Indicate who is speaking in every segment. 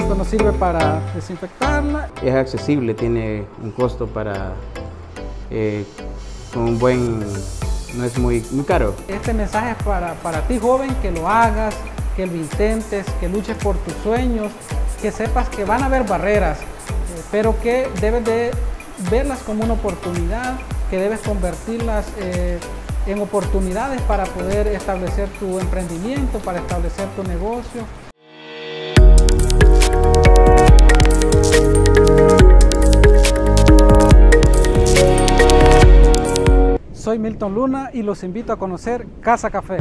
Speaker 1: Esto nos sirve para desinfectarla.
Speaker 2: Es accesible, tiene un costo para con un buen, no es muy caro.
Speaker 1: Este mensaje es para ti, joven, que lo hagas, que lo intentes, que luches por tus sueños, que sepas que van a haber barreras, pero que debes de verlas como una oportunidad, que debes convertirlas en oportunidades para poder establecer tu emprendimiento, para establecer tu negocio. Soy Milton Luna y los invito a conocer Casa Café.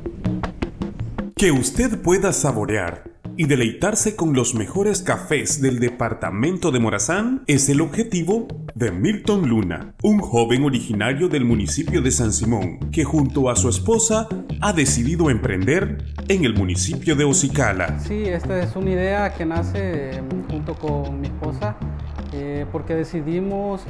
Speaker 3: Que usted pueda saborear y deleitarse con los mejores cafés del departamento de Morazán es el objetivo de Milton Luna, un joven originario del municipio de San Simón que junto a su esposa ha decidido emprender en el municipio de Ocicala.
Speaker 1: Sí, esta es una idea que nace junto con mi esposa porque decidimos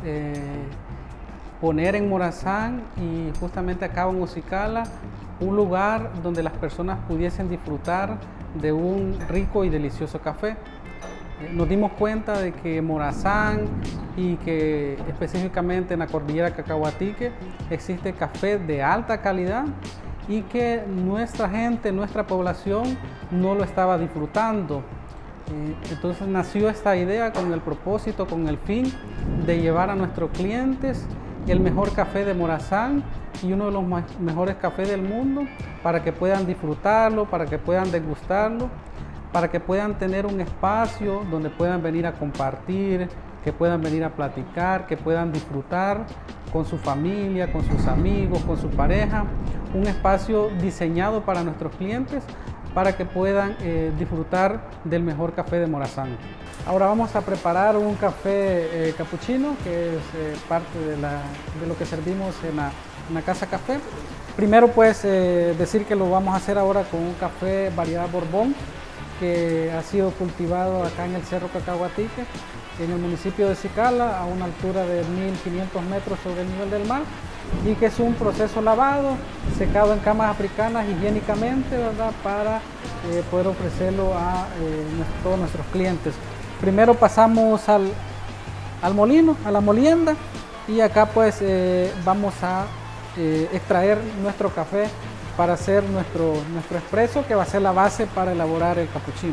Speaker 1: poner en Morazán y justamente acá en Ocicala un lugar donde las personas pudiesen disfrutar de un rico y delicioso café. Nos dimos cuenta de que Morazán y que específicamente en la cordillera Cacahuatique existe café de alta calidad y que nuestra gente, nuestra población no lo estaba disfrutando. Entonces nació esta idea con el propósito, con el fin de llevar a nuestros clientes el mejor café de Morazán y uno de los mejores cafés del mundo para que puedan disfrutarlo, para que puedan degustarlo, para que puedan tener un espacio donde puedan venir a compartir, que puedan venir a platicar, que puedan disfrutar con su familia, con sus amigos, con su pareja, un espacio diseñado para nuestros clientes para que puedan disfrutar del mejor café de Morazán. Ahora vamos a preparar un café capuchino, que es parte de lo que servimos en la Casa Café. Primero pues decir que lo vamos a hacer ahora con un café variedad Borbón, que ha sido cultivado acá en el Cerro Cacahuatique, en el municipio de Ocicala, a una altura de 1500 metros sobre el nivel del mar, y que es un proceso lavado, secado en camas africanas higiénicamente, ¿verdad?, para poder ofrecerlo a todos nuestros clientes. Primero pasamos al molino, a la molienda, y acá pues vamos a extraer nuestro café para hacer nuestro expreso, que va a ser la base para elaborar el capuchino.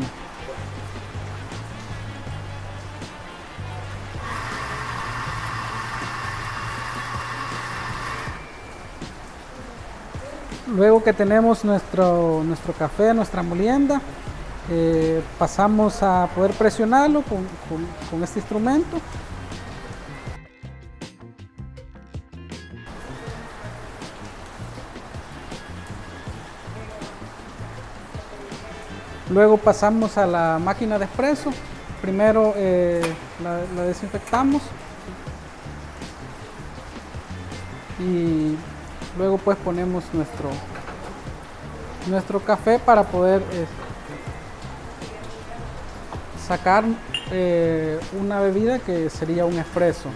Speaker 1: Luego que tenemos nuestro café, nuestra molienda, pasamos a poder presionarlo con este instrumento. Luego pasamos a la máquina de expreso. Primero la desinfectamos y luego pues ponemos nuestro café para poder sacar una bebida que sería un expreso.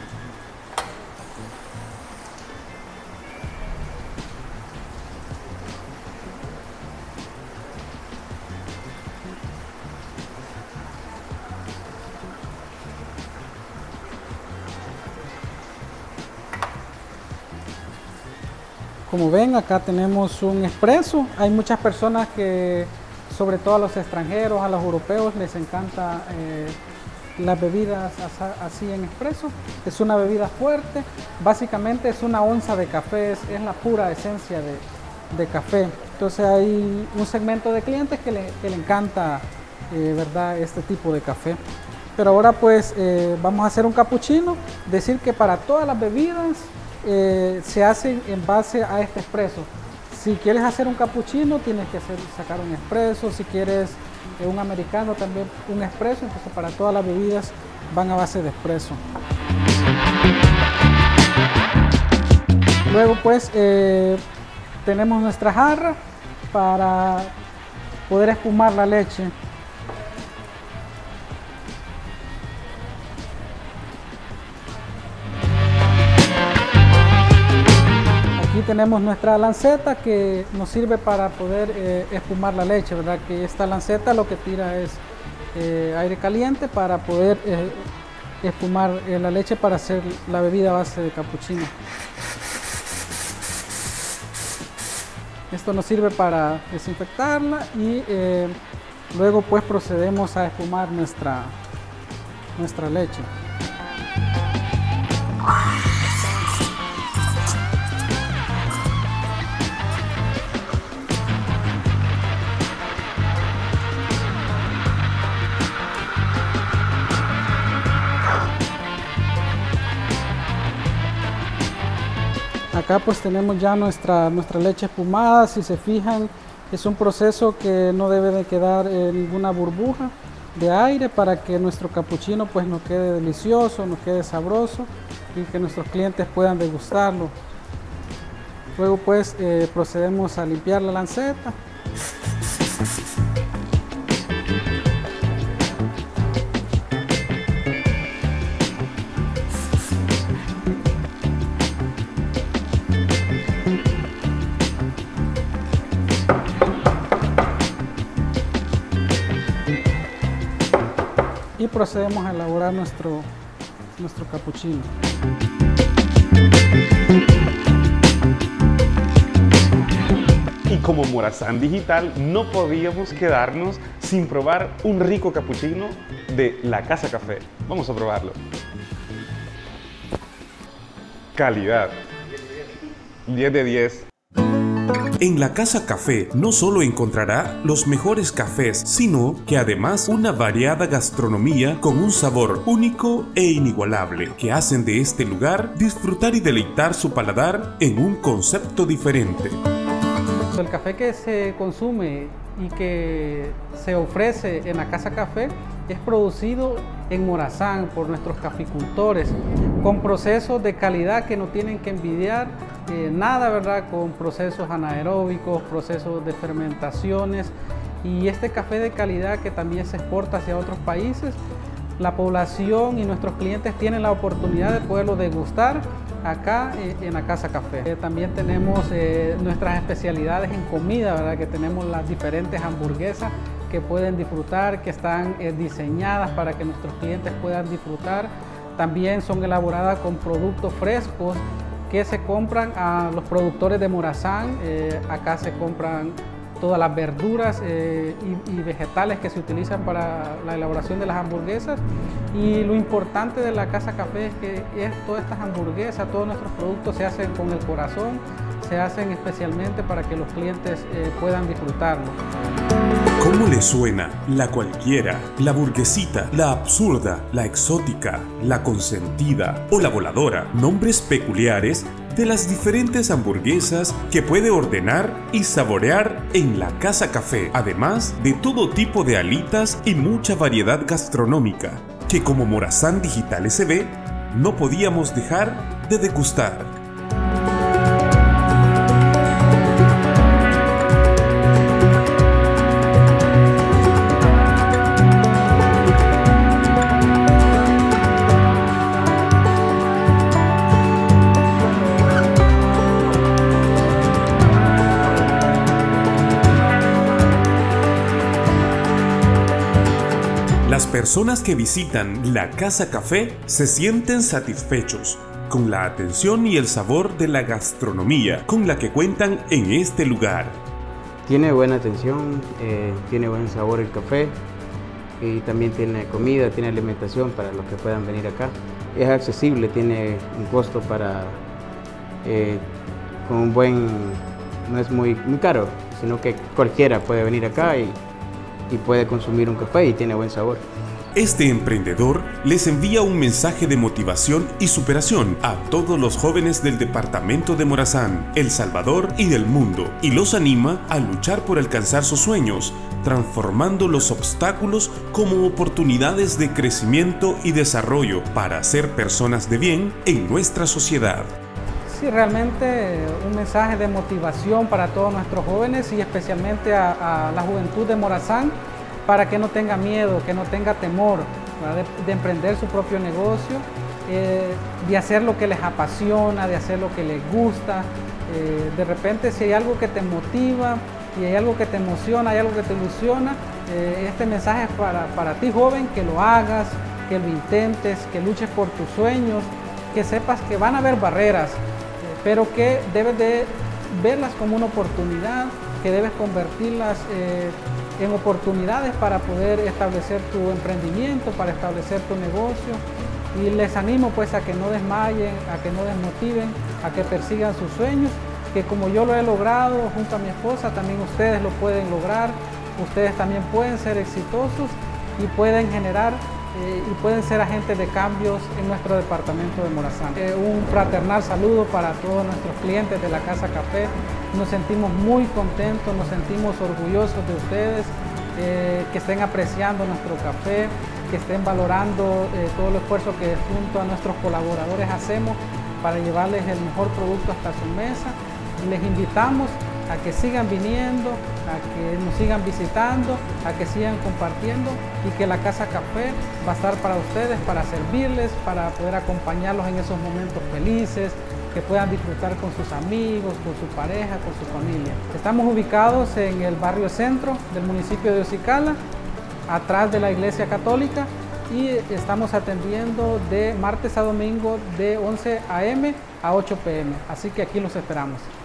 Speaker 1: Como ven, acá tenemos un expreso. Hay muchas personas que, sobre todo a los extranjeros, a los europeos, les encanta las bebidas así en expreso. Es una bebida fuerte, básicamente es una onza de café, es la pura esencia de café. Entonces hay un segmento de clientes que le encanta ¿verdad?, este tipo de café. Pero ahora pues vamos a hacer un capuchino, decir que para todas las bebidas se hacen en base a este expreso. Si quieres hacer un capuchino, tienes que sacar un expreso. Si quieres un americano, también un expreso. Entonces para todas las bebidas van a base de expreso. Luego pues tenemos nuestra jarra para poder espumar la leche. Aquí tenemos nuestra lanceta que nos sirve para poder espumar la leche, ¿verdad? Que esta lanceta lo que tira es aire caliente para poder espumar la leche para hacer la bebida a base de capuchino. Esto nos sirve para desinfectarla y luego pues procedemos a espumar nuestra leche. Acá pues tenemos ya nuestra leche espumada. Si se fijan, es un proceso que no debe de quedar ninguna burbuja de aire para que nuestro capuchino pues nos quede delicioso, nos quede sabroso y que nuestros clientes puedan degustarlo. Luego pues procedemos a limpiar la lanceta. Y procedemos a elaborar nuestro capuchino.
Speaker 3: Y como Morazán Digital no podíamos quedarnos sin probar un rico capuchino de La Casa Café. Vamos a probarlo. Calidad. 10 de 10. En La Casa Café no solo encontrará los mejores cafés, sino que además una variada gastronomía con un sabor único e inigualable que hacen de este lugar disfrutar y deleitar su paladar en un concepto diferente.
Speaker 1: El café que se consume y que se ofrece en La Casa Café es producido en Morazán por nuestros caficultores, con procesos de calidad que no tienen que envidiar nada, ¿verdad? Con procesos anaeróbicos, procesos de fermentaciones, y este café de calidad que también se exporta hacia otros países. La población y nuestros clientes tienen la oportunidad de poderlo degustar acá en La Casa Café. También tenemos nuestras especialidades en comida, ¿verdad? Que tenemos las diferentes hamburguesas que pueden disfrutar, que están diseñadas para que nuestros clientes puedan disfrutar. También son elaboradas con productos frescos que se compran a los productores de Morazán. Acá se compran todas las verduras y vegetales que se utilizan para la elaboración de las hamburguesas. Y lo importante de La Casa Café es que todas estas hamburguesas, todos nuestros productos se hacen con el corazón, se hacen especialmente para que los clientes puedan disfrutarlo.
Speaker 3: ¿Cómo le suena la cualquiera, la burguesita, la absurda, la exótica, la consentida o la voladora? Nombres peculiares de las diferentes hamburguesas que puede ordenar y saborear en La Casa Café, además de todo tipo de alitas y mucha variedad gastronómica que como Morazán Digital SB no podíamos dejar de degustar. Las personas que visitan La Casa Café se sienten satisfechos con la atención y el sabor de la gastronomía con la que cuentan en este lugar.
Speaker 2: Tiene buena atención, tiene buen sabor el café y también tiene comida, tiene alimentación para los que puedan venir acá. Es accesible, tiene un costo para, con un buen, no es muy caro, sino que cualquiera puede venir acá y puede consumir un café y tiene buen sabor.
Speaker 3: Este emprendedor les envía un mensaje de motivación y superación a todos los jóvenes del departamento de Morazán, El Salvador y del mundo, y los anima a luchar por alcanzar sus sueños, transformando los obstáculos como oportunidades de crecimiento y desarrollo para ser personas de bien en nuestra sociedad.
Speaker 1: Sí, realmente un mensaje de motivación para todos nuestros jóvenes y especialmente a la juventud de Morazán, para que no tenga miedo, que no tenga temor de emprender su propio negocio, de hacer lo que les apasiona, de hacer lo que les gusta. De repente, si hay algo que te motiva, y hay algo que te emociona, hay algo que te ilusiona, este mensaje es para ti, joven, que lo hagas, que lo intentes, que luches por tus sueños, que sepas que van a haber barreras, pero que debes de verlas como una oportunidad, que debes convertirlas en oportunidades para poder establecer tu emprendimiento, para establecer tu negocio. Y les animo pues a que no desmayen, a que no desmotiven, a que persigan sus sueños, que como yo lo he logrado junto a mi esposa, también ustedes lo pueden lograr, ustedes también pueden ser exitosos y pueden generar y pueden ser agentes de cambios en nuestro departamento de Morazán. Un fraternal saludo para todos nuestros clientes de la Casa Café. Nos sentimos muy contentos, nos sentimos orgullosos de ustedes, que estén apreciando nuestro café, que estén valorando todo el esfuerzo que junto a nuestros colaboradores hacemos para llevarles el mejor producto hasta su mesa. Les invitamos a que sigan viniendo, a que nos sigan visitando, a que sigan compartiendo y que la Casa Café va a estar para ustedes, para servirles, para poder acompañarlos en esos momentos felices, que puedan disfrutar con sus amigos, con su pareja, con su familia. Estamos ubicados en el barrio centro del municipio de Ocicala, atrás de la Iglesia Católica, y estamos atendiendo de martes a domingo de 11 a.m. a 8 p.m. Así que aquí los esperamos.